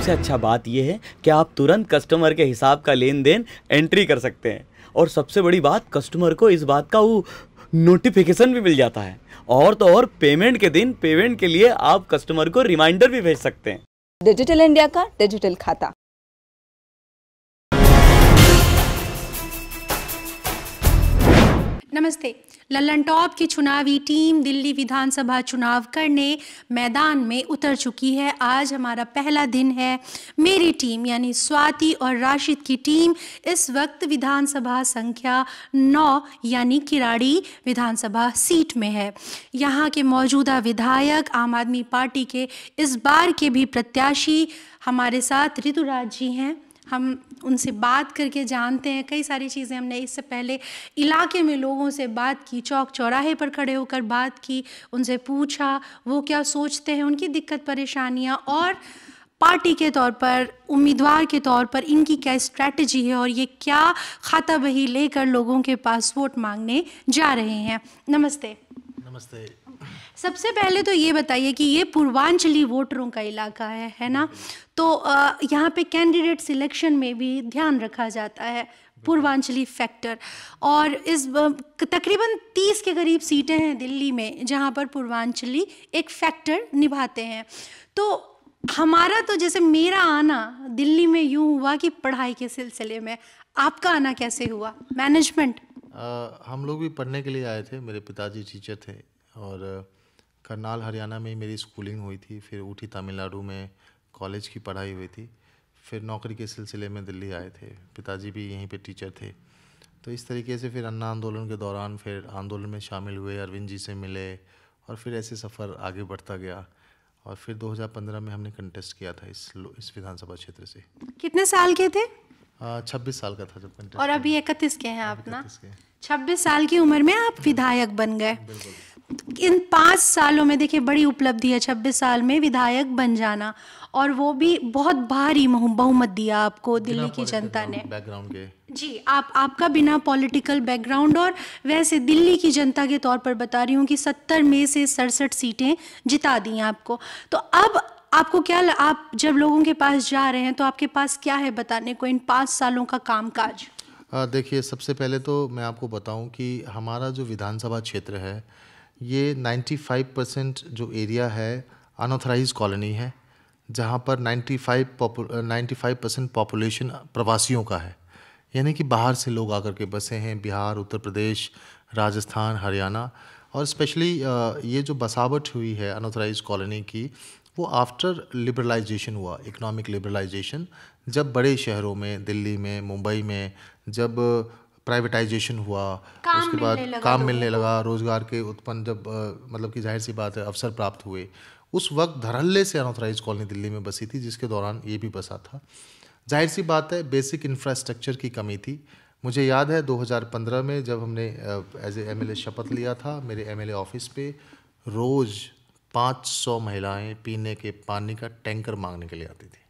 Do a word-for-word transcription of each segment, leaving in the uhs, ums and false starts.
सबसे अच्छा बात यह है कि आप तुरंत कस्टमर के हिसाब का लेन देन एंट्री कर सकते हैं, और सबसे बड़ी बात, कस्टमर को इस बात का वो नोटिफिकेशन भी मिल जाता है। और तो और पेमेंट के दिन पेमेंट के लिए आप कस्टमर को रिमाइंडर भी भेज सकते हैं। डिजिटल इंडिया का डिजिटल खाता। नमस्ते। लल्लन टॉप की चुनावी टीम दिल्ली विधानसभा चुनाव करने मैदान में उतर चुकी है। आज हमारा पहला दिन है। मेरी टीम यानी स्वाति और राशिद की टीम इस वक्त विधानसभा संख्या नौ यानी किराड़ी विधानसभा सीट में है। यहाँ के मौजूदा विधायक आम आदमी पार्टी के इस बार के भी प्रत्याशी हमारे साथ ऋतुराज जी हैं। हम उनसे बात करके जानते हैं कई सारी चीज़ें। हमने इससे पहले इलाके में लोगों से बात की, चौक चौराहे पर खड़े होकर बात की, उनसे पूछा वो क्या सोचते हैं, उनकी दिक्कत परेशानियां, और पार्टी के तौर पर, उम्मीदवार के तौर पर इनकी क्या स्ट्रैटेजी है और ये क्या खाता बही लेकर लोगों के पास वोट मांगने जा रहे हैं। नमस्ते। नमस्ते। सबसे पहले तो ये बताइए कि ये पूर्वांचली वोटरों का इलाका है है ना, तो यहाँ पे कैंडिडेट सिलेक्शन में भी ध्यान रखा जाता है पूर्वांचली फैक्टर, और इस तकरीबन तीस के करीब सीटें हैं दिल्ली में जहाँ पर पूर्वांचली एक फैक्टर निभाते हैं। तो हमारा तो जैसे मेरा आना दिल्ली में यूँ हुआ कि पढ़ाई के सिलसिले में, आपका आना कैसे हुआ? मैनेजमेंट? हम लोग भी पढ़ने के लिए आए थे। मेरे पिताजी टीचर थे और करनाल हरियाणा में ही मेरी स्कूलिंग हुई थी। फिर ऊटी तमिलनाडु में कॉलेज की पढ़ाई हुई थी। फिर नौकरी के सिलसिले में दिल्ली आए थे। पिताजी भी यहीं पे टीचर थे। तो इस तरीके से फिर अन्ना आंदोलन के दौरान फिर आंदोलन में शामिल हुए, अरविंद जी से मिले, और फिर ऐसे सफ़र आगे बढ़ता गया। और फिर दो हज़ार पंद्रह में हमने कंटेस्ट किया था इस इस विधानसभा क्षेत्र से। कितने साल के थे? छब्बीस साल का था जब कंटेस्ट। और अभी इकतीस के हैं आप ना? छब्बीस साल की उम्र में आप विधायक बन गए। इन पाँच सालों में देखिए बड़ी उपलब्धि है छब्बीस साल में विधायक बन जाना, और वो भी बहुत भारी बहुमत दिया आपको दिल्ली की जनता ने। बैकग्राउंड के जी, आप आपका बिना पॉलिटिकल बैकग्राउंड, और वैसे दिल्ली की जनता के तौर पर बता रही हूँ कि सत्तर में से सड़सठ सीटें जिता दी आपको। तो अब आपको क्या, आप जब लोगों के पास जा रहे हैं तो आपके पास क्या है बताने को इन पाँच सालों का कामकाज? देखिए, सबसे पहले तो मैं आपको बताऊं कि हमारा जो विधानसभा क्षेत्र है ये पचानवे परसेंट जो एरिया है अनऑथराइज कॉलोनी है, जहां पर पचानवे परसेंट पॉपुलेशन प्रवासियों का है, यानी कि बाहर से लोग आकर के बसे हैं। बिहार, उत्तर प्रदेश, राजस्थान, हरियाणा, और स्पेशली ये जो बसावट हुई है अनऑथराइज कॉलोनी की, वो आफ्टर लिबरलाइजेशन हुआ, इकोनॉमिक लिबरलाइजेशन, जब बड़े शहरों में, दिल्ली में, मुंबई में जब प्राइवेटाइजेशन हुआ, उसके बाद काम मिलने लगा, रोज़गार के उत्पन्न जब आ, मतलब कि जाहिर सी बात है अवसर प्राप्त हुए, उस वक्त धड़ल्ले से अनऑथराइज कॉलोनी दिल्ली में बसी थी, जिसके दौरान ये भी बसा था। जाहिर सी बात है बेसिक इंफ्रास्ट्रक्चर की कमी थी। मुझे याद है दो हज़ार पंद्रह में जब हमने एज ए एमएलए शपथ लिया था, मेरे एमएलए ऑफिस पे रोज़ पाँच सौ महिलाएं पीने के पानी का टैंकर मांगने के लिए आती थी।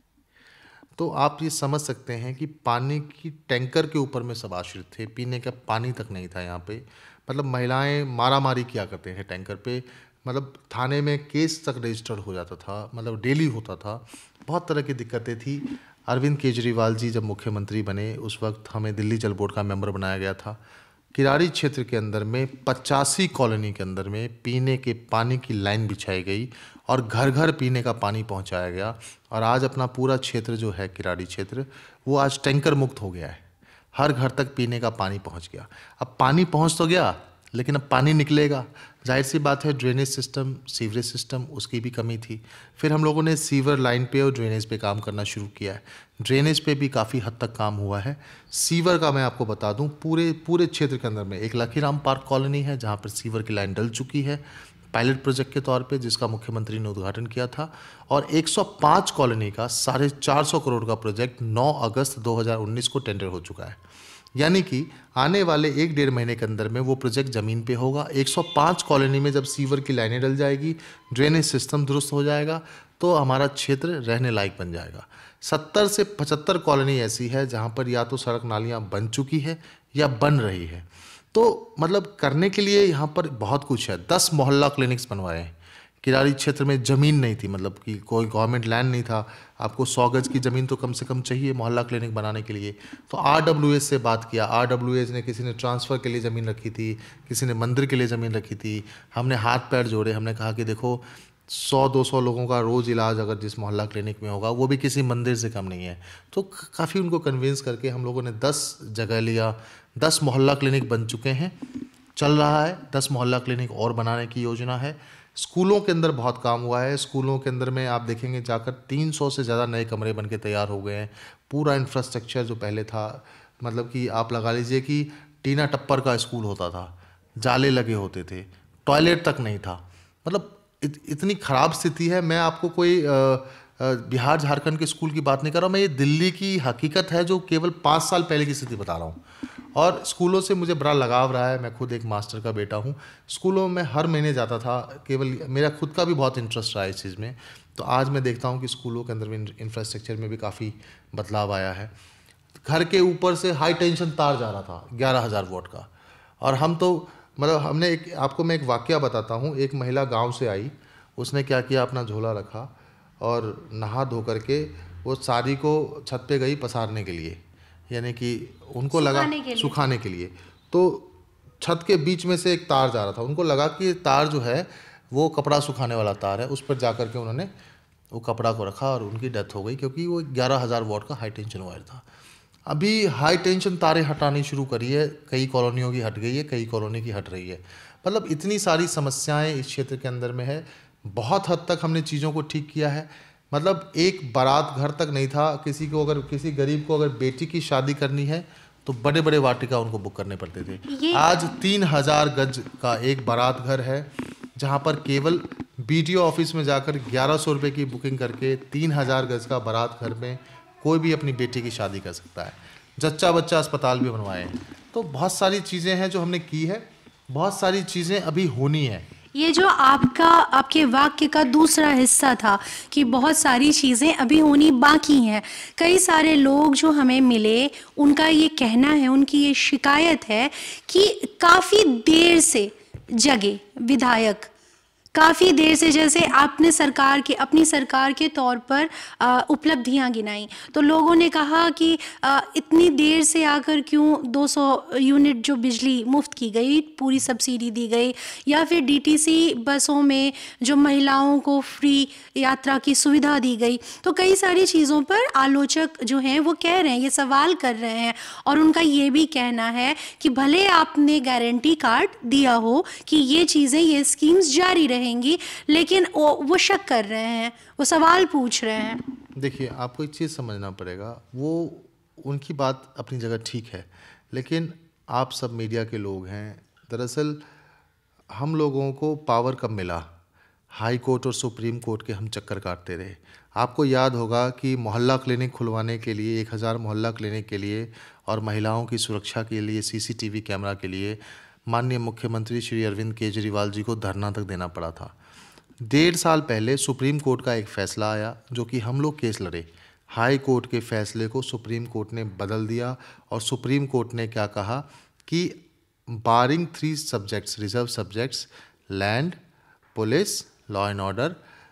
तो आप ये समझ सकते हैं कि पानी की टैंकर के ऊपर में सब आश्रित थे, पीने का पानी तक नहीं था यहाँ पे। मतलब महिलाएं मारा मारी किया करते थे टैंकर पे, मतलब थाने में केस तक रजिस्टर्ड हो जाता था, मतलब डेली होता था। बहुत तरह की दिक्कतें थी। अरविंद केजरीवाल जी जब मुख्यमंत्री बने उस वक्त हमें दिल्ली जल बोर्ड का मेंबर बनाया गया था। किराड़ी क्षेत्र के अंदर में पचासी कॉलोनी के अंदर में पीने के पानी की लाइन बिछाई गई और घर घर पीने का पानी पहुंचाया गया, और आज अपना पूरा क्षेत्र जो है किराड़ी क्षेत्र, वो आज टैंकर मुक्त हो गया है। हर घर तक पीने का पानी पहुंच गया। अब पानी पहुंच तो गया, लेकिन अब पानी निकलेगा। जाहिर सी बात है ड्रेनेज सिस्टम, सीवरेज सिस्टम, उसकी भी कमी थी। फिर हम लोगों ने सीवर लाइन पे और ड्रेनेज पे काम करना शुरू किया है। ड्रेनेज पे भी काफ़ी हद तक काम हुआ है। सीवर का मैं आपको बता दूं, पूरे पूरे क्षेत्र के अंदर में एक लखीराम पार्क कॉलोनी है जहां पर सीवर की लाइन डल चुकी है पायलट प्रोजेक्ट के तौर पे, जिसका मुख्यमंत्री ने उद्घाटन किया था। और एक सौ पाँच कॉलोनी का साढ़े चार सौ करोड़ का प्रोजेक्ट नौ अगस्त दो हज़ार उन्नीस को टेंडर हो चुका है। यानी कि आने वाले एक डेढ़ महीने के अंदर में वो प्रोजेक्ट ज़मीन पे होगा। एक सौ पाँच कॉलोनी में जब सीवर की लाइनें डल जाएगी, ड्रेनेज सिस्टम दुरुस्त हो जाएगा, तो हमारा क्षेत्र रहने लायक बन जाएगा। सत्तर से पचहत्तर कॉलोनी ऐसी है जहाँ पर या तो सड़क नालियाँ बन चुकी है या बन रही है। तो मतलब करने के लिए यहाँ पर बहुत कुछ है। दस मोहल्ला क्लिनिक्स बनवाए हैं। किरारी क्षेत्र में ज़मीन नहीं थी, मतलब कि कोई गवर्नमेंट लैंड नहीं था, आपको सौ गज की ज़मीन तो कम से कम चाहिए मोहल्ला क्लिनिक बनाने के लिए। तो आर डब्ल्यू एस से बात किया, आर डब्ल्यू एस ने, किसी ने ट्रांसफ़र के लिए ज़मीन रखी थी, किसी ने मंदिर के लिए ज़मीन रखी थी। हमने हाथ पैर जोड़े, हमने कहा कि देखो सौ दो सौ लोगों का रोज़ इलाज अगर जिस मोहल्ला क्लिनिक में होगा वो भी किसी मंदिर से कम नहीं है। तो काफ़ी उनको कन्विंस करके हम लोगों ने दस जगह लिया, दस मोहल्ला क्लिनिक बन चुके हैं, चल रहा है। दस मोहल्ला क्लिनिक और बनाने की योजना है। स्कूलों के अंदर बहुत काम हुआ है। स्कूलों के अंदर में आप देखेंगे जाकर तीन सौ से ज़्यादा नए कमरे बन के तैयार हो गए हैं। पूरा इंफ्रास्ट्रक्चर जो पहले था, मतलब कि आप लगा लीजिए कि टीना टप्पर का स्कूल होता था, जाले लगे होते थे, टॉयलेट तक नहीं था, मतलब इत, इतनी ख़राब स्थिति है। मैं आपको कोई आ, आ, बिहार झारखंड के स्कूल की बात नहीं कर रहा हूँ, मैं ये दिल्ली की हकीकत है जो केवल पाँच साल पहले की स्थिति बता रहा हूँ। और स्कूलों से मुझे बड़ा लगाव रहा है, मैं खुद एक मास्टर का बेटा हूँ। स्कूलों में हर महीने जाता था, केवल मेरा खुद का भी बहुत इंटरेस्ट रहा है इस चीज़ में। तो आज मैं देखता हूँ कि स्कूलों के अंदर में इंफ्रास्ट्रक्चर में भी काफ़ी बदलाव आया है। घर के ऊपर से हाई टेंशन तार जा रहा था ग्यारह हज़ार वोट का, और हम तो मतलब हमने एक, आपको मैं एक वाकया बताता हूँ। एक महिला गांव से आई, उसने क्या किया, अपना झोला रखा और नहा धो करके वो साड़ी को छत पे गई पसारने के लिए, यानी कि उनको लगा सुखाने के लिए। तो छत के बीच में से एक तार जा रहा था, उनको लगा कि तार जो है वो कपड़ा सुखाने वाला तार है। उस पर जा कर के उन्होंने वो कपड़ा को रखा और उनकी डेथ हो गई, क्योंकि वो ग्यारह हज़ार वोट का हाई टेंशन वायर था। अभी हाई टेंशन तारें हटानी शुरू करी है, कई कॉलोनियों की हट गई है, कई कॉलोनी की हट रही है। मतलब इतनी सारी समस्याएं इस क्षेत्र के अंदर में है। बहुत हद तक हमने चीज़ों को ठीक किया है। मतलब एक बारात घर तक नहीं था, किसी को अगर किसी गरीब को अगर बेटी की शादी करनी है तो बड़े बड़े वाटिका उनको बुक करने पड़ते थे। आज तीन हज़ार गज का एक बारात घर है, जहाँ पर केवल बीडीओ ऑफिस में जाकर ग्यारह सौ रुपये की बुकिंग करके तीन हज़ार गज का बारात घर में कोई भी अपनी बेटी की शादी कर सकता है। जच्चा बच्चा अस्पताल भी बनवाए हैं। तो बहुत सारी चीज़ें हैं जो हमने की है, बहुत सारी चीज़ें अभी होनी है। ये जो आपका आपके वाक्य का दूसरा हिस्सा था कि बहुत सारी चीज़ें अभी होनी बाकी हैं। कई सारे लोग जो हमें मिले, उनका ये कहना है, उनकी ये शिकायत है कि काफ़ी देर से जगे विधायक, काफ़ी देर से, जैसे आपने सरकार के अपनी सरकार के तौर पर उपलब्धियां गिनाई, तो लोगों ने कहा कि आ, इतनी देर से आकर क्यों दो सौ यूनिट जो बिजली मुफ्त की गई, पूरी सब्सिडी दी गई, या फिर डीटीसी बसों में जो महिलाओं को फ्री यात्रा की सुविधा दी गई। तो कई सारी चीज़ों पर आलोचक जो हैं वो कह रहे हैं, ये सवाल कर रहे हैं, और उनका ये भी कहना है कि भले आपने गारंटी कार्ड दिया हो कि ये चीज़ें, ये स्कीम्स जारी रहे, लेकिन वो, वो शक कर रहे हैं, वो सवाल पूछ रहे हैं। देखिए, आपको एक चीज़ समझना पड़ेगा, वो उनकी बात अपनी जगह ठीक है, लेकिन आप सब मीडिया के लोग हैं। दरअसल हम लोगों को पावर कब मिला? हाई कोर्ट और सुप्रीम कोर्ट के हम चक्कर काटते रहे। आपको याद होगा कि मोहल्ला क्लिनिक खुलवाने के लिए, एक हज़ार मोहल्ला क्लिनिक के लिए और महिलाओं की सुरक्षा के लिए सीसीटीवी कैमरा के लिए माननीय मुख्यमंत्री श्री अरविंद केजरीवाल जी को धरना तक देना पड़ा था। डेढ़ साल पहले सुप्रीम कोर्ट का एक फ़ैसला आया, जो कि हम लोग केस लड़े। हाई कोर्ट के फैसले को सुप्रीम कोर्ट ने बदल दिया, और सुप्रीम कोर्ट ने क्या कहा कि barring three subjects, reserve subjects, land, police, law and order,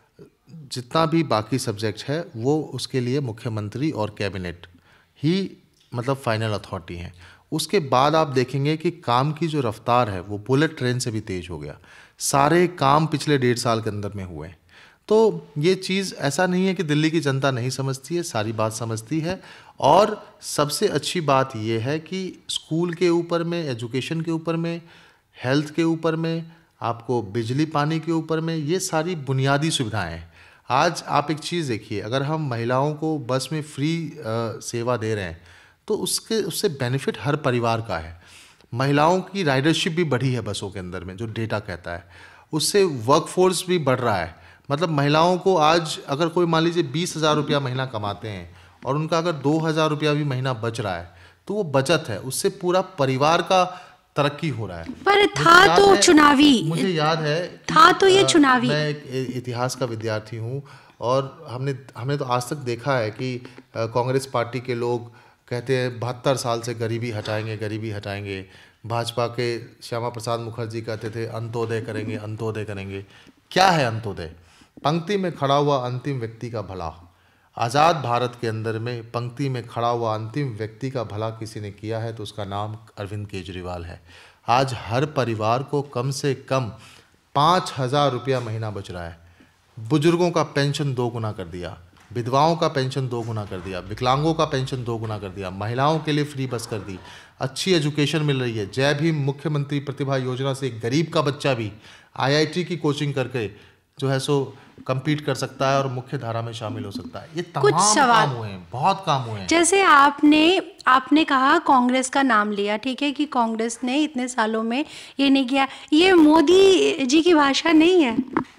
जितना भी बाकी सब्जेक्ट है वो उसके लिए मुख्यमंत्री और कैबिनेट ही मतलब फाइनल अथॉरिटी हैं। उसके बाद आप देखेंगे कि काम की जो रफ्तार है वो बुलेट ट्रेन से भी तेज़ हो गया। सारे काम पिछले डेढ़ साल के अंदर में हुए। तो ये चीज़ ऐसा नहीं है कि दिल्ली की जनता नहीं समझती है, सारी बात समझती है। और सबसे अच्छी बात ये है कि स्कूल के ऊपर में, एजुकेशन के ऊपर में, हेल्थ के ऊपर में, आपको बिजली पानी के ऊपर में, ये सारी बुनियादी सुविधाएं हैं। आज आप एक चीज़ देखिए, अगर हम महिलाओं को बस में फ्री आ, सेवा दे रहे हैं तो उसके उससे बेनिफिट हर परिवार का है। महिलाओं की राइडरशिप भी बढ़ी है बसों के अंदर में, जो डेटा कहता है, उससे वर्कफोर्स भी बढ़ रहा है। मतलब महिलाओं को आज अगर कोई मान लीजिए बीस हज़ार रुपया महीना कमाते हैं और उनका अगर दो हज़ार रुपया भी महीना बच रहा है तो वो बचत है, उससे पूरा परिवार का तरक्की हो रहा है। पर था तो चुनावी, मुझे याद है था तो ये चुनावी। मैं एक इतिहास का विद्यार्थी हूँ और हमने हमने तो आज तक देखा है कि कांग्रेस पार्टी के लोग कहते हैं बहत्तर साल से गरीबी हटाएंगे, गरीबी हटाएंगे। भाजपा के श्यामा प्रसाद मुखर्जी कहते थे अंत्योदय करेंगे, अंत्योदय करेंगे। क्या है अंत्योदय? पंक्ति में खड़ा हुआ अंतिम व्यक्ति का भला। आज़ाद भारत के अंदर में पंक्ति में खड़ा हुआ अंतिम व्यक्ति का भला किसी ने किया है तो उसका नाम अरविंद केजरीवाल है। आज हर परिवार को कम से कम पाँच हज़ार रुपया महीना बच रहा है। बुजुर्गों का पेंशन दो गुना कर दिया, विधवाओं का पेंशन दो गुना कर दिया, विकलांगों का पेंशन दो गुना कर दिया, महिलाओं के लिए फ्री बस कर दी, अच्छी एजुकेशन मिल रही है। जय भीम मुख्यमंत्री प्रतिभा योजना से एक गरीब का बच्चा भी आईआईटी की कोचिंग करके जो है सो compete कर सकता है और मुख्य धारा में शामिल हो सकता है। ये तमाम काम हुए हैं, बहुत काम हुए हैं। जैसे आपने आपने कहा कांग्रेस का नाम लिया, ठीक है कि कांग्रेस ने इतने सालों में ये नहीं किया, ये मोदी जी की भाषा नहीं है।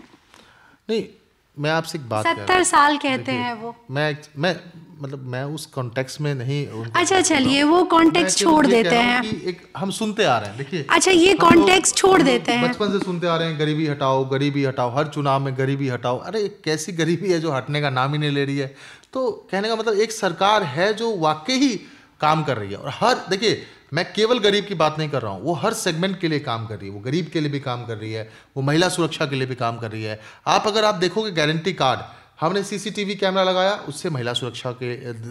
नहीं, मैं आपसे एक बात सत्तर साल कहते हैं वो। मैं मैं मतलब मैं उस कॉन्टेक्स्ट में नहीं। अच्छा चलिए वो कॉन्टेक्स्ट छोड़ देते हैं। एक हम सुनते आ रहे हैं, देखिए। अच्छा ये कॉन्टेक्स्ट छोड़ देते हैं। बचपन से सुनते आ रहे हैं गरीबी हटाओ, गरीबी हटाओ, हर चुनाव में गरीबी हटाओ। अरे कैसी गरीबी है जो हटने का नाम ही नहीं ले रही है? तो कहने का मतलब एक सरकार है जो वाकई ही काम कर रही है। और हर देखिए, मैं केवल गरीब की बात नहीं कर रहा हूँ, वो हर सेगमेंट के लिए काम कर रही है। वो गरीब के लिए भी काम कर रही है, वो महिला सुरक्षा के लिए भी काम कर रही है। आप अगर आप देखोगे गारंटी कार्ड, हमने सीसीटीवी कैमरा लगाया, उससे महिला सुरक्षा के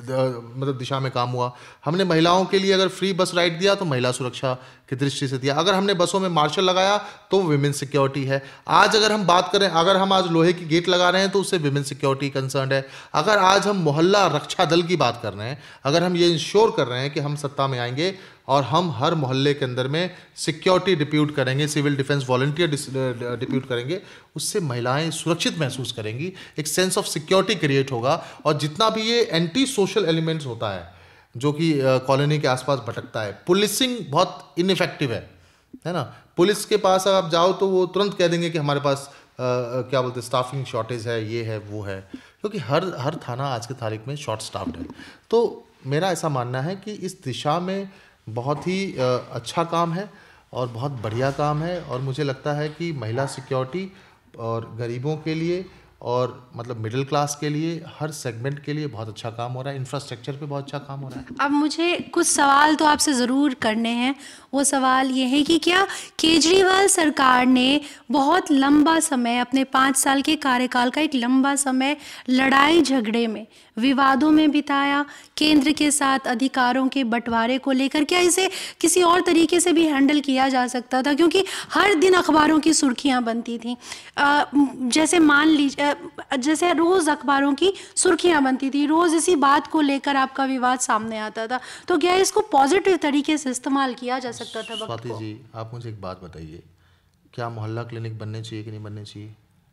मतलब दिशा में काम हुआ। हमने महिलाओं के लिए अगर फ्री बस राइड दिया तो महिला सुरक्षा की दृष्टि से दिया। अगर हमने बसों में मार्शल लगाया तो विमेन सिक्योरिटी है। आज अगर हम बात करें, अगर हम आज लोहे की गेट लगा रहे हैं तो उससे विमेन सिक्योरिटी कंसर्न है। अगर आज हम मोहल्ला रक्षा दल की बात कर रहे हैं, अगर हम ये इंश्योर कर रहे हैं कि हम सत्ता में आएंगे और हम हर मोहल्ले के अंदर में सिक्योरिटी डिप्यूट करेंगे, सिविल डिफेंस वॉलंटियर डिप्यूट करेंगे, उससे महिलाएं सुरक्षित महसूस करेंगी, एक सेंस ऑफ सिक्योरिटी क्रिएट होगा। और जितना भी ये एंटी सोशल एलिमेंट्स होता है जो कि कॉलोनी के आसपास भटकता है, पुलिसिंग बहुत इनइफेक्टिव है, है ना। पुलिस के पास अगर आप जाओ तो वो तुरंत कह देंगे कि हमारे पास आ, क्या बोलते हैं स्टाफिंग शॉर्टेज है, ये है वो है, क्योंकि हर हर थाना आज की तारीख में शॉर्ट स्टाफ्ड है। तो मेरा ऐसा मानना है कि इस दिशा में बहुत ही अच्छा काम है और बहुत बढ़िया काम है। और मुझे लगता है कि महिला सिक्योरिटी और गरीबों के लिए और मतलब मिडिल क्लास के लिए, हर सेगमेंट के लिए बहुत अच्छा काम हो रहा है। इंफ्रास्ट्रक्चर पे बहुत अच्छा काम हो रहा है। अब मुझे कुछ सवाल तो आपसे ज़रूर करने हैं। वो सवाल ये है कि क्या केजरीवाल सरकार ने बहुत लंबा समय, अपने पाँच साल के कार्यकाल का एक लंबा समय लड़ाई झगड़े में, विवादों में बिताया, केंद्र के साथ अधिकारों के बंटवारे को लेकर? क्या इसे किसी और तरीके से भी हैंडल किया जा सकता था? क्योंकि हर दिन अखबारों की सुर्खियां बनती थीं। जैसे मान लीजिए, जैसे रोज़ अखबारों की सुर्खियां बनती थी, रोज़ इसी बात को लेकर आपका विवाद सामने आता था। तो क्या इसको पॉजिटिव तरीके से इस्तेमाल किया जा सकता था? स्वाति जी, आप मुझे एक बात बताइए, क्या मोहल्ला क्लिनिक बनने चाहिए कि नहीं बनने चाहिए?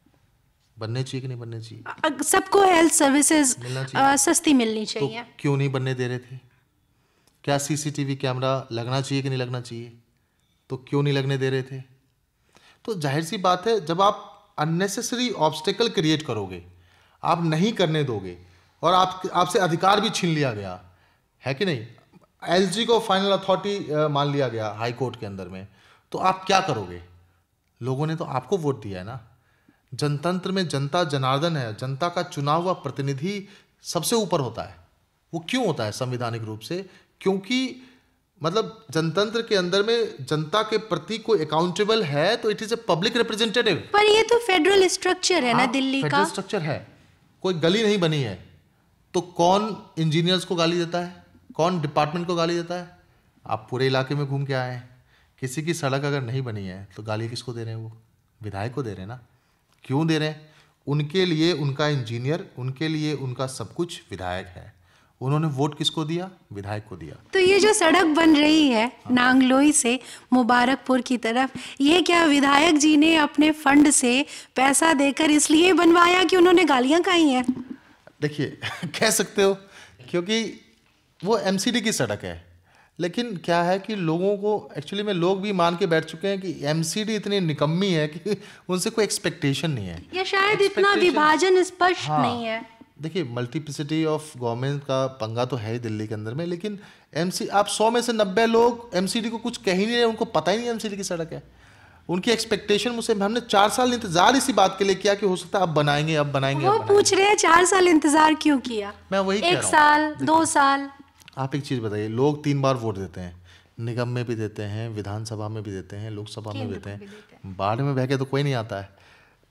बनने चाहिए कि नहीं बनने चाहिए? सबको हेल्थ सर्विसेज सस्ती मिलनी चाहिए। तो क्यों नहीं बनने दे रहे थे? क्या सीसीटीवी कैमरा लगना चाहिए कि नहीं लगना चाहिए? तो क्यों नहीं लगने दे रहे थे? तो जाहिर सी बात है, जब आप अननेसेसरी ऑब्स्टेकल क्रिएट करोगे, आप नहीं करने दोगे और आप आपसे अधिकार भी छीन लिया गया है कि नहीं, एलजी को फाइनल अथॉरिटी मान लिया गया हाई कोर्ट के अंदर में, तो आप क्या करोगे? लोगों ने तो आपको वोट दिया है ना। जनतंत्र में जनता जनार्दन है, जनता का चुना हुआ प्रतिनिधि सबसे ऊपर होता है। वो क्यों होता है संवैधानिक रूप से? क्योंकि मतलब जनतंत्र के अंदर में जनता के प्रति कोई अकाउंटेबल है तो it is a public representative. पर ये तो फेडरल स्ट्रक्चर है ना दिल्ली का। फेडरल स्ट्रक्चर है, कोई गली नहीं बनी है तो कौन इंजीनियर्स को गाली देता है, कौन डिपार्टमेंट को गाली देता है? आप पूरे इलाके में घूम के आए हैं, किसी की सड़क अगर नहीं बनी है तो गाली किसको दे रहे हैं? वो विधायक को दे रहे हैं ना। क्यों दे रहे हैं? उनके लिए उनका इंजीनियर, उनके लिए उनका सब कुछ विधायक है। उन्होंने वोट किसको दिया? विधायक को दिया। तो ये जो सड़क बन रही है हाँ। नांगलोई से मुबारकपुर की तरफ, ये क्या विधायक जी ने अपने फंड से पैसा देकर इसलिए बनवाया कि उन्होंने गालियां खाई हैं? देखिए कह सकते हो, क्योंकि वो एमसीडी की सड़क है, लेकिन क्या है कि लोगों को एक्चुअली में लोग भी मान के बैठ चुके हैं कि एमसीडी इतनी निकम्मी है कि उनसे कोई एक्सपेक्टेशन नहीं है, या शायद इतना विभाजन स्पष्ट हाँ, नहीं है। देखिए मल्टीप्लिसिटी ऑफ गवर्नमेंट का पंगा तो है ही दिल्ली के अंदर में, लेकिन एमसी आप सौ में से नब्बे लोग एमसीडी को कुछ कह ही नहीं रहे, उनको पता ही नहीं एमसीडी की सड़क है। उनकी एक्सपेक्टेशन मुझसे, हमने चार साल इंतजार इसी बात के लिए किया कि हो सकता है अब बनाएंगे अब बनाएंगे वो अब पूछ रहे हैं चार साल इंतजार क्यों किया? मैं वही एक साल दो साल। आप एक चीज बताइए, लोग तीन बार वोट देते हैं, निगम में भी देते हैं, विधानसभा में भी देते हैं, लोकसभा में भी देते हैं, बाढ़ में बह के तो कोई नहीं आता है।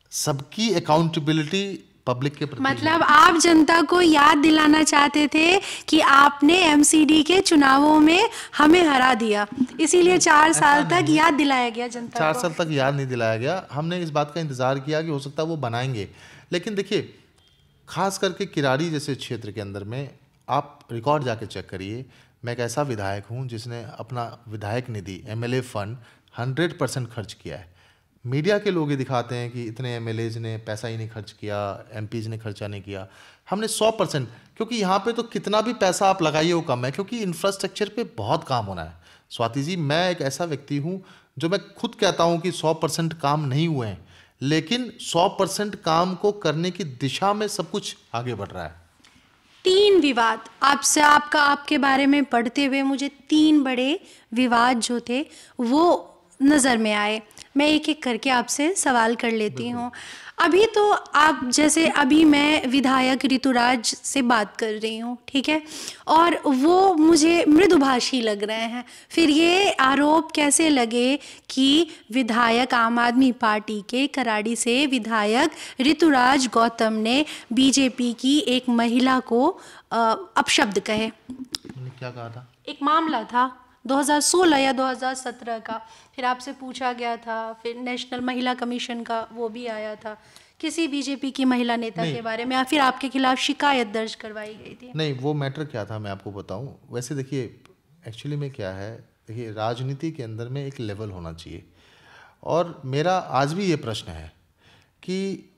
सबकी अकाउंटेबिलिटी पब्लिक के प्रति। मतलब आप जनता को याद दिलाना चाहते थे कि आपने एमसीडी के चुनावों में हमें हरा दिया, इसीलिए चार साल तक याद दिलाया गया जनता चार को। साल तक याद नहीं दिलाया गया, हमने इस बात का इंतजार किया कि हो सकता है वो बनाएंगे। लेकिन देखिए, खास करके किराड़ी जैसे क्षेत्र के अंदर में आप रिकॉर्ड जाके चेक करिए, मैं एक ऐसा विधायक हूँ जिसने अपना विधायक निधि एमएलए फंड हंड्रेड परसेंट खर्च किया है। मीडिया के लोग ये दिखाते हैं कि इतने एमएलएज ने पैसा ही नहीं खर्च किया, एमपीज ने खर्चा नहीं किया। हमने सौ परसेंट, क्योंकि यहाँ पे तो कितना भी पैसा आप लगाइए वो कम है, क्योंकि इंफ्रास्ट्रक्चर पे बहुत काम होना है। स्वाति जी, मैं एक ऐसा व्यक्ति हूँ जो मैं खुद कहता हूँ कि सौ परसेंट काम नहीं हुए हैं, लेकिन सौ परसेंट काम को करने की दिशा में सब कुछ आगे बढ़ रहा है। तीन विवाद आपसे, आपका आपके बारे में पढ़ते हुए मुझे तीन बड़े विवाद जो थे वो नज़र में आए। मैं एक एक करके आपसे सवाल कर लेती हूँ। अभी तो आप जैसे, अभी मैं विधायक ऋतुराज से बात कर रही हूँ, ठीक है, और वो मुझे मृदुभाषी लग रहे हैं। फिर ये आरोप कैसे लगे कि विधायक आम आदमी पार्टी के कराड़ी से विधायक ऋतुराज गौतम ने बीजेपी की एक महिला को अपशब्द कहे? मैंने क्या कहा था? एक मामला था दो हज़ार सोलह या दो हज़ार सत्रह का, फिर आपसे पूछा गया था, फिर नेशनल महिला कमीशन का वो भी आया था, किसी बीजेपी की महिला नेता के बारे में, या फिर आपके खिलाफ शिकायत दर्ज करवाई गई थी। नहीं, वो मैटर क्या था मैं आपको बताऊं। वैसे देखिए, एक्चुअली में क्या है, देखिए राजनीति के अंदर में एक लेवल होना चाहिए, और मेरा आज भी ये प्रश्न है कि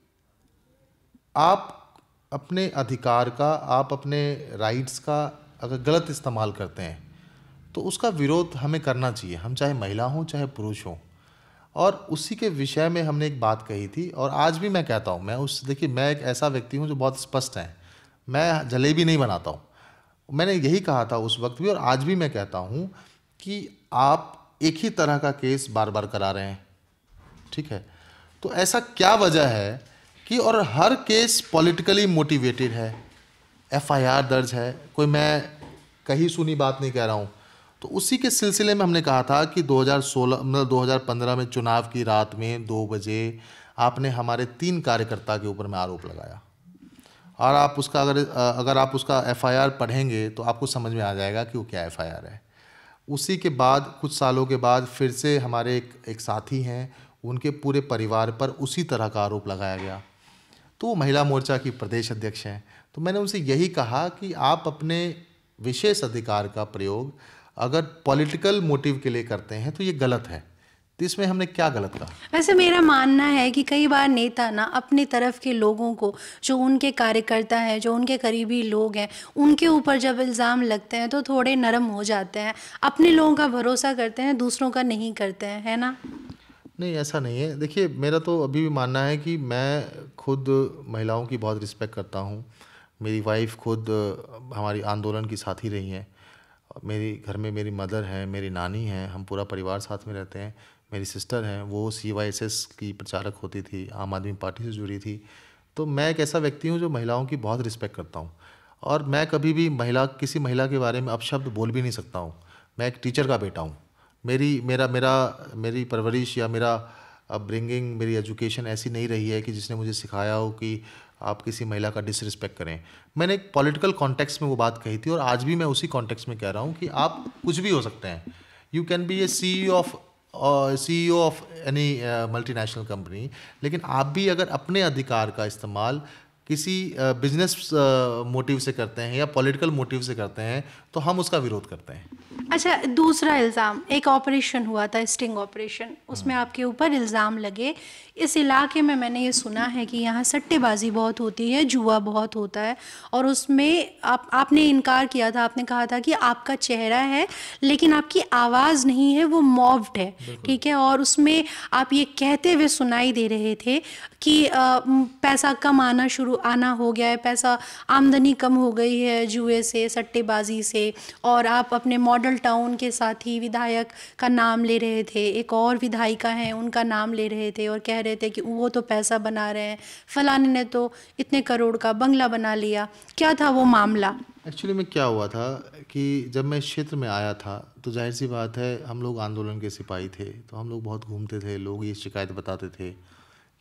आप अपने अधिकार का, आप अपने राइट्स का अगर गलत इस्तेमाल करते हैं तो उसका विरोध हमें करना चाहिए, हम चाहे महिला हों चाहे पुरुष हों। और उसी के विषय में हमने एक बात कही थी, और आज भी मैं कहता हूँ, मैं उस देखिए मैं एक ऐसा व्यक्ति हूँ जो बहुत स्पष्ट है, मैं जलेबी नहीं बनाता हूँ। मैंने यही कहा था उस वक्त भी, और आज भी मैं कहता हूँ कि आप एक ही तरह का केस बार बार करा रहे हैं, ठीक है, तो ऐसा क्या वजह है कि, और हर केस पॉलिटिकली मोटिवेटेड है, एफआईआर दर्ज है, कोई मैं कहीं सुनी बात नहीं कह रहा हूँ। तो उसी के सिलसिले में हमने कहा था कि दो हज़ार सोलह मतलब दो हज़ार पंद्रह में चुनाव की रात में दो बजे आपने हमारे तीन कार्यकर्ता के ऊपर में आरोप लगाया, और आप उसका अगर अगर आप उसका एफआईआर पढ़ेंगे तो आपको समझ में आ जाएगा कि वो क्या एफआईआर है। उसी के बाद कुछ सालों के बाद फिर से हमारे एक एक साथी हैं, उनके पूरे परिवार पर उसी तरह का आरोप लगाया गया। तो वो महिला मोर्चा की प्रदेश अध्यक्ष हैं। तो मैंने उनसे यही कहा कि आप अपने विशेष अधिकार का प्रयोग अगर पॉलिटिकल मोटिव के लिए करते हैं तो ये गलत है। तो इसमें हमने क्या गलत कहा? वैसे मेरा मानना है कि कई बार नेता ना अपनी तरफ के लोगों को, जो उनके कार्यकर्ता हैं, जो उनके करीबी लोग हैं, उनके ऊपर जब इल्ज़ाम लगते हैं तो थोड़े नरम हो जाते हैं, अपने लोगों का भरोसा करते हैं, दूसरों का नहीं करते हैं, है ना? नहीं, ऐसा नहीं है। देखिए, मेरा तो अभी भी मानना है कि मैं खुद महिलाओं की बहुत रिस्पेक्ट करता हूँ। मेरी वाइफ खुद हमारी आंदोलन की साथी रही हैं। मेरी घर में मेरी मदर है, मेरी नानी है, हम पूरा परिवार साथ में रहते हैं। मेरी सिस्टर हैं, वो सी वाई एस एस की प्रचारक होती थी, आम आदमी पार्टी से जुड़ी थी। तो मैं एक ऐसा व्यक्ति हूँ जो महिलाओं की बहुत रिस्पेक्ट करता हूँ, और मैं कभी भी महिला किसी महिला के बारे में अपशब्द बोल भी नहीं सकता हूँ। मैं एक टीचर का बेटा हूँ। मेरी मेरा मेरा मेरी परवरिश या मेरा अपब्रिंगिंग, मेरी एजुकेशन ऐसी नहीं रही है कि जिसने मुझे सिखाया हो कि आप किसी महिला का डिसरिस्पेक्ट करें। मैंने एक पॉलिटिकल कॉन्टेक्स्ट में वो बात कही थी, और आज भी मैं उसी कॉन्टेक्स्ट में कह रहा हूँ कि आप कुछ भी हो सकते हैं। You can be a C E O of C E O of any multinational company, लेकिन आप भी अगर अपने अधिकार का इस्तेमाल किसी बिजनेस uh, मोटिव uh, से करते हैं या पॉलिटिकल मोटिव से करते हैं तो हम उसका विरोध करते हैं। अच्छा, दूसरा इल्ज़ाम, एक ऑपरेशन हुआ था, स्टिंग ऑपरेशन, उसमें आपके ऊपर इल्ज़ाम लगे। इस इलाके में मैंने ये सुना है कि यहाँ सट्टेबाजी बहुत होती है, जुआ बहुत होता है, और उसमें आप आपने इनकार किया था। आपने कहा था कि आपका चेहरा है लेकिन आपकी आवाज़ नहीं है, वो मॉव्ड है, ठीक है, और उसमें आप ये कहते हुए सुनाई दे रहे थे कि आ, पैसा कम आना शुरू आना हो गया है, पैसा आमदनी कम हो गई है जुए से, सट्टेबाजी से, और आप अपने मॉडल टाउन के साथी विधायक का नाम ले रहे थे, एक और विधायिका हैं उनका नाम ले रहे थे, और कह रहे थे कि वो तो पैसा बना रहे हैं, फलाने ने तो इतने करोड़ का बंगला बना लिया। क्या था वो मामला? एक्चुअली में क्या हुआ था कि जब मैं इस क्षेत्र में आया था तो जाहिर सी बात है, हम लोग आंदोलन के सिपाही थे, तो हम लोग बहुत घूमते थे। लोग ये शिकायत बताते थे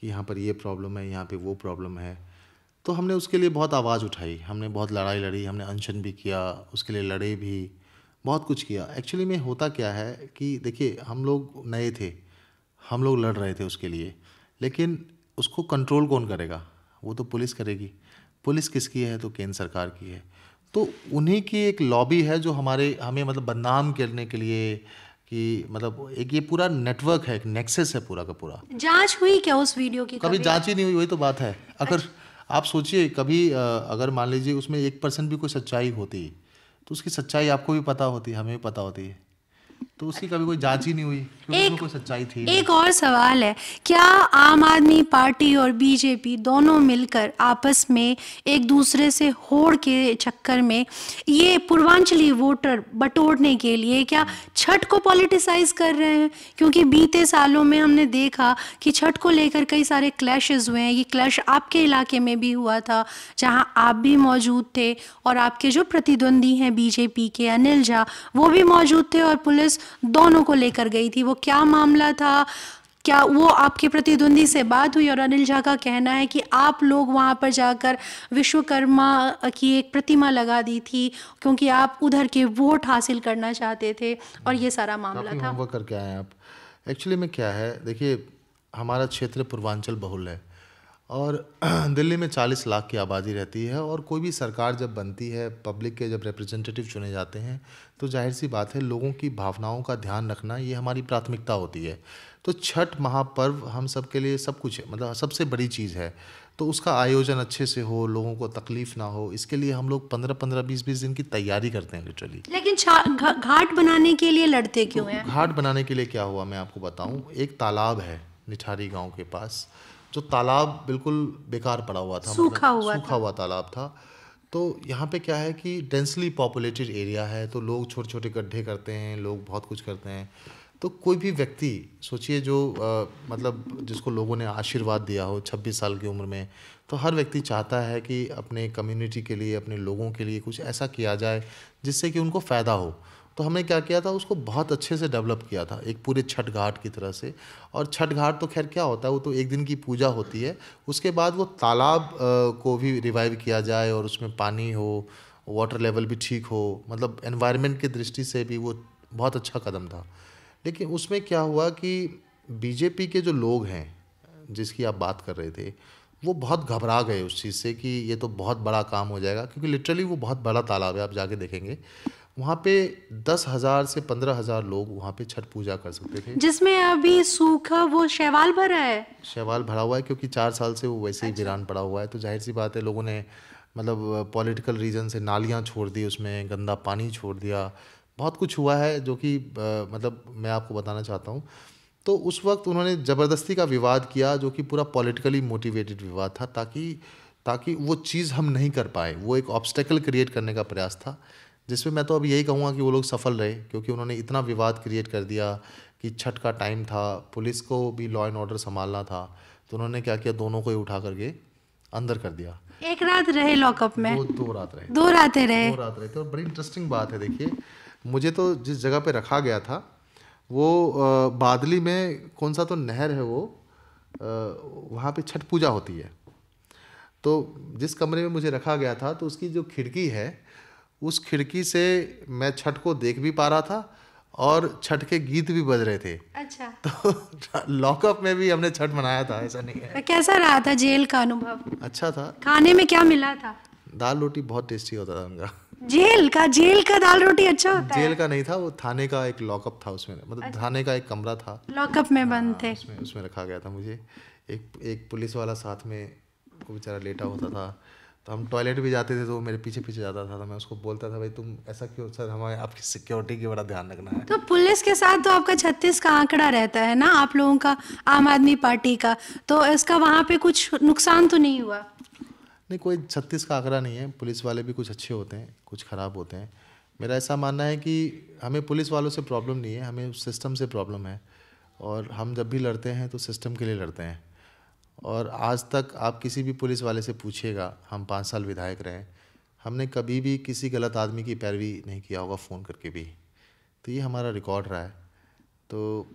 कि यहाँ पर ये प्रॉब्लम है, यहाँ पे वो प्रॉब्लम है। तो हमने उसके लिए बहुत आवाज़ उठाई, हमने बहुत लड़ाई लड़ी, हमने अनशन भी किया, उसके लिए लड़े भी, बहुत कुछ किया। एक्चुअली में होता क्या है कि देखिए, हम लोग नए थे, हम लोग लड़ रहे थे उसके लिए, लेकिन उसको कंट्रोल कौन करेगा? वो तो पुलिस करेगी। पुलिस किसकी है? तो केंद्र सरकार की है। तो उन्हीं की एक लॉबी है जो हमारे हमें मतलब बदनाम करने के लिए, कि मतलब एक ये पूरा नेटवर्क है, एक नेक्सस है पूरा का पूरा। जांच हुई क्या उस वीडियो की? कभी जांच ही नहीं हुई, वही तो बात है। अगर आप सोचिए कभी अ, अगर मान लीजिए उसमें एक परसेंट भी कोई सच्चाई होती तो उसकी सच्चाई आपको भी पता होती, हमें भी पता होती है, तो उसकी कभी कोई जांच ही नहीं हुई क्योंकि उसमें कोई सच्चाई थी नहीं। एक और सवाल है, क्या आम आदमी पार्टी और बीजेपी दोनों मिलकर आपस में एक दूसरे से होड़ के चक्कर में ये पूर्वांचली वोटर बटोरने के लिए क्या छठ को पॉलिटिसाइज कर रहे हैं? क्योंकि बीते सालों में हमने देखा कि छठ को लेकर कई सारे क्लैशेस हुए हैं। ये क्लैश आपके इलाके में भी हुआ था, जहां आप भी मौजूद थे, और आपके जो प्रतिद्वंदी हैं बीजेपी के अनिल झा, वो भी मौजूद थे, और पुलिस दोनों को लेकर गई थी। वो क्या मामला था? क्या वो आपके प्रतिद्वंदी से बात हुई? और अनिल झा का कहना है कि आप लोग वहां पर जाकर विश्वकर्मा की एक प्रतिमा लगा दी थी क्योंकि आप उधर के वोट हासिल करना चाहते थे, और ये सारा मामला था। होमवर्क करके आए हैं आप। एक्चुअली में क्या है, देखिए हमारा क्षेत्र पूर्वांचल बहुल है और दिल्ली में चालीस लाख की आबादी रहती है, और कोई भी सरकार जब बनती है, पब्लिक के जब रिप्रेजेंटेटिव चुने जाते हैं, तो जाहिर सी बात है लोगों की भावनाओं का ध्यान रखना ये हमारी प्राथमिकता होती है। तो छठ महापर्व हम सब के लिए सब कुछ है, मतलब सबसे बड़ी चीज़ है। तो उसका आयोजन अच्छे से हो, लोगों को तकलीफ ना हो, इसके लिए हम लोग पंद्रह पंद्रह बीस बीस दिन की तैयारी करते हैं लिटरली। लेकिन छा- घा- घाट बनाने के लिए लड़ते क्यों हैं? घाट बनाने के लिए क्या हुआ मैं आपको बताऊं। एक तालाब है निठारी गांव के पास, जो तालाब बिल्कुल बेकार पड़ा हुआ था, सूखा मतलब हुआ सूखा हुआ तालाब था। तो यहाँ पे क्या है कि डेंसली पॉपुलेटेड एरिया है, तो लोग छोटे छोटे गड्ढे करते हैं, लोग बहुत कुछ करते हैं। तो कोई भी व्यक्ति सोचिए जो आ, मतलब जिसको लोगों ने आशीर्वाद दिया हो छब्बीस साल की उम्र में, तो हर व्यक्ति चाहता है कि अपने कम्युनिटी के लिए, अपने लोगों के लिए कुछ ऐसा किया जाए जिससे कि उनको फ़ायदा हो। तो हमने क्या किया था, उसको बहुत अच्छे से डेवलप किया था एक पूरे छठ घाट की तरह से। और छठ घाट तो खैर क्या होता है, वो तो एक दिन की पूजा होती है। उसके बाद वो तालाब अ, को भी रिवाइव किया जाए और उसमें पानी हो, वाटर लेवल भी ठीक हो, मतलब एनवायरनमेंट की दृष्टि से भी वो बहुत अच्छा कदम था। लेकिन उसमें क्या हुआ कि बीजेपी के जो लोग हैं जिसकी आप बात कर रहे थे, वो बहुत घबरा गए उस चीज़ से कि ये तो बहुत बड़ा काम हो जाएगा, क्योंकि लिटरली वो बहुत बड़ा तालाब है। आप जाके देखेंगे वहाँ पे दस हज़ार से पंद्रह हज़ार लोग वहाँ पे छठ पूजा कर सकते थे, जिसमें अभी सूखा वो शैवाल भरा है। शैवाल भरा हुआ है क्योंकि चार साल से वो वैसे ही वीरान पड़ा हुआ है। तो जाहिर सी बात है लोगों ने मतलब पॉलिटिकल रीज़न से नालियाँ छोड़ दी, उसमें गंदा पानी छोड़ दिया, बहुत कुछ हुआ है जो कि अ, मतलब मैं आपको बताना चाहता हूँ। तो उस वक्त उन्होंने ज़बरदस्ती का विवाद किया जो कि पूरा पॉलिटिकली मोटिवेटेड विवाद था, ताकि ताकि वो चीज़ हम नहीं कर पाए। वो एक ऑब्स्टेकल क्रिएट करने का प्रयास था, जिसमें मैं तो अब यही कहूँगा कि वो लोग सफल रहे, क्योंकि उन्होंने इतना विवाद क्रिएट कर दिया कि छठ का टाइम था, पुलिस को भी लॉ एंड ऑर्डर संभालना था, तो उन्होंने क्या किया, दोनों को ही उठा करके अंदर कर दिया। एक रात रहे लॉकअप में? दो दो रात रहे दो रातें रहे। दो रात रहे थे। और बड़ी इंटरेस्टिंग बात है, देखिए मुझे तो जिस जगह पे रखा गया था वो अ, बादली में कौन सा तो नहर है, वो अ, वहाँ पे छठ पूजा होती है। तो जिस कमरे में मुझे रखा गया था, तो उसकी जो खिड़की है, उस खिड़की से मैं छठ को देख भी पा रहा था और छठ के गीत भी बज रहे थे। अच्छा, तो लॉकअप में भी हमने छठ मनाया था, ऐसा नहीं है। कैसा रहा था जेल का अनुभव? अच्छा था। खाने में क्या मिला था? दाल रोटी बहुत टेस्टी होता था उनका। जेल का जेल का दाल रोटी अच्छा होता है? जेल का नहीं था, वो थाने का एक लॉकअप था, उसमें मतलब थाने का एक कमरा था, लॉकअप में बंद थे। उसमें उसमें रखा गया था मुझे। एक एक पुलिस वाला साथ में, वो बेचारा लेटा होता था, तो हम टॉयलेट भी जाते थे तो वो मेरे पीछे पीछे जाता था, तो मैं उसको बोलता था, भाई तुम ऐसा क्यों, सर हमारे आपकी सिक्योरिटी की बड़ा ध्यान रखना है। तो पुलिस के साथ तो आपका छत्तीस का आंकड़ा रहता है ना, आप लोगों का, आम आदमी पार्टी का, तो इसका वहाँ पे कुछ नुकसान तो नहीं हुआ? नहीं, कोई छत्तीस का आंकड़ा नहीं है। पुलिस वाले भी कुछ अच्छे होते हैं, कुछ ख़राब होते हैं। मेरा ऐसा मानना है कि हमें पुलिस वालों से प्रॉब्लम नहीं है, हमें सिस्टम से प्रॉब्लम है। और हम जब भी लड़ते हैं तो सिस्टम के लिए लड़ते हैं। और आज तक आप किसी भी पुलिस वाले से पूछिएगा, हम पाँच साल विधायक रहे, हमने कभी भी किसी गलत आदमी की पैरवी नहीं किया होगा फ़ोन करके भी। तो ये हमारा रिकॉर्ड रहा है। तो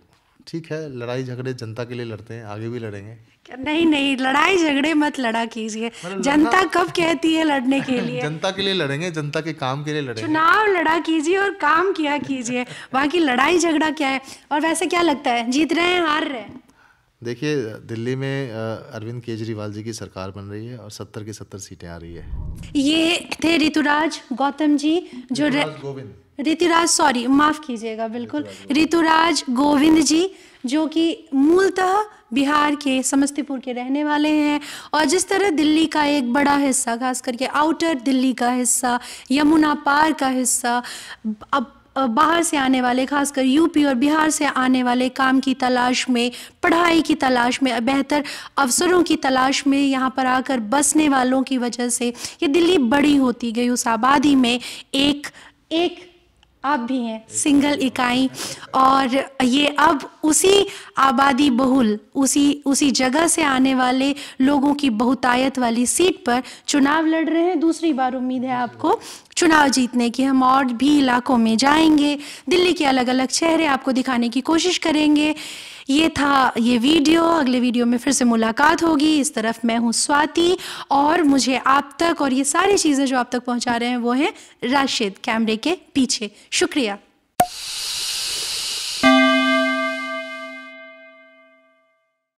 ठीक है, लड़ाई झगड़े जनता के लिए लड़ते हैं, आगे भी लड़ेंगे। नहीं नहीं, लड़ाई झगड़े मत लड़ा कीजिए। जनता कब कहती है लड़ने के लिए? जनता के लिए लड़ेंगे, जनता के काम के लिए लड़ेंगे। चुनाव लड़ा कीजिए और काम किया कीजिए, बाकी लड़ाई झगड़ा क्या है। और वैसे क्या लगता है, जीत रहे हैं हार रहे हैं? देखिए, दिल्ली में अरविंद केजरीवाल जी की सरकार बन रही है और सत्तर की सत्तर सीटें आ रही है। ये थे ऋतुराज गौतम जी, जो गोविंद ऋतुराज सॉरी माफ कीजिएगा, बिल्कुल ऋतुराज गोविंद जी, जो कि मूलतः बिहार के समस्तीपुर के रहने वाले हैं। और जिस तरह दिल्ली का एक बड़ा हिस्सा, खास करके आउटर दिल्ली का हिस्सा, यमुना पार का हिस्सा, अब बाहर से आने वाले, खासकर यूपी और बिहार से आने वाले काम की तलाश में, पढ़ाई की तलाश में, बेहतर अवसरों की तलाश में यहाँ पर आकर बसने वालों की वजह से ये दिल्ली बड़ी होती गई। उस आबादी में एक एक आप भी हैं, सिंगल इकाई, और ये अब उसी आबादी बहुल, उसी उसी जगह से आने वाले लोगों की बहुतायत वाली सीट पर चुनाव लड़ रहे हैं। दूसरी बार उम्मीद है आपको चुनाव जीतने की। हम और भी इलाकों में जाएंगे, दिल्ली के अलग अलग चेहरे आपको दिखाने की कोशिश करेंगे। ये था ये वीडियो, अगले वीडियो में फिर से मुलाकात होगी। इस तरफ मैं हूँ स्वाति, और मुझे आप तक और ये सारी चीज़ें जो आप तक पहुँचा रहे हैं वो हैं राशिद कैमरे के पीछे। शुक्रिया।